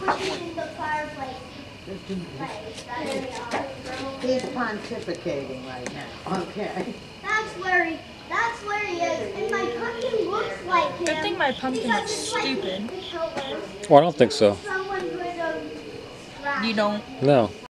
pushing the fireplace. He's pontificating right now. Okay. That's where he is. And my pumpkin looks like him. Good thing my pumpkin looks stupid. Well, I don't think so. Someone put You don't. No.